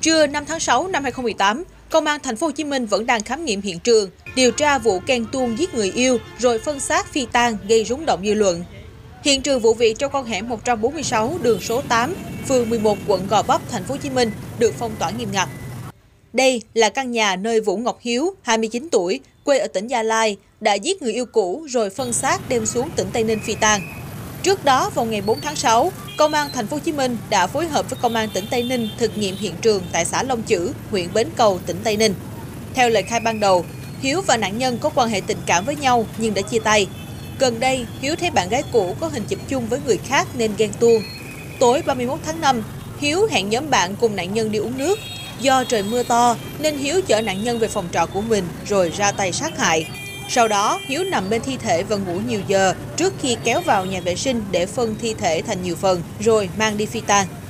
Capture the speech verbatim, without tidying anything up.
Trưa năm tháng sáu năm hai nghìn không trăm mười tám, Công an Thành phố Hồ Chí Minh vẫn đang khám nghiệm hiện trường, điều tra vụ ghen tuông giết người yêu rồi phân xác phi tang gây rúng động dư luận. Hiện trường vụ việc trong con hẻm một trăm bốn mươi sáu đường số tám, phường mười một, quận Gò Vấp, Thành phố Hồ Chí Minh được phong tỏa nghiêm ngặt. Đây là căn nhà nơi Vũ Ngọc Hiếu, hai mươi chín tuổi, quê ở tỉnh Gia Lai, đã giết người yêu cũ rồi phân xác đem xuống tỉnh Tây Ninh phi tang. Trước đó, vào ngày bốn tháng sáu, Công an Thành phố Hồ Chí Minh đã phối hợp với Công an tỉnh Tây Ninh thực nghiệm hiện trường tại xã Long Chữ, huyện Bến Cầu, tỉnh Tây Ninh. Theo lời khai ban đầu, Hiếu và nạn nhân có quan hệ tình cảm với nhau nhưng đã chia tay. Gần đây, Hiếu thấy bạn gái cũ có hình chụp chung với người khác nên ghen tuông. Tối ba mươi mốt tháng năm, Hiếu hẹn nhóm bạn cùng nạn nhân đi uống nước. Do trời mưa to nên Hiếu chở nạn nhân về phòng trọ của mình rồi ra tay sát hại. Sau đó, Hiếu nằm bên thi thể và ngủ nhiều giờ trước khi kéo vào nhà vệ sinh để phân thi thể thành nhiều phần rồi mang đi phi tang.